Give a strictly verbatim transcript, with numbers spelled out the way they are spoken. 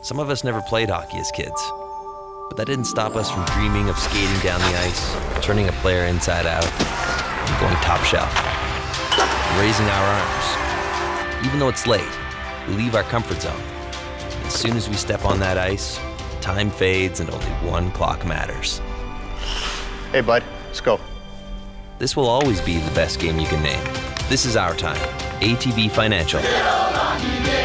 Some of us never played hockey as kids, but that didn't stop us from dreaming of skating down the ice, turning a player inside out, and going top shelf, and raising our arms. Even though it's late, we leave our comfort zone. As soon as we step on that ice, time fades and only one clock matters. Hey, bud, let's go. This will always be the best game you can name. This is our time. A T B Financial.